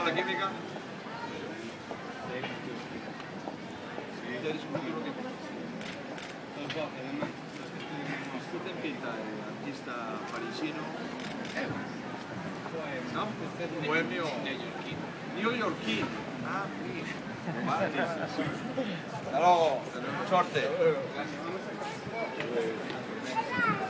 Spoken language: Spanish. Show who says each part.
Speaker 1: la química? Eres un libro que... Esto te pinta de artista parisino, ¿no? Bohemio. Neoyorquino. Ah, mira. Vale. Hasta luego. Suerte.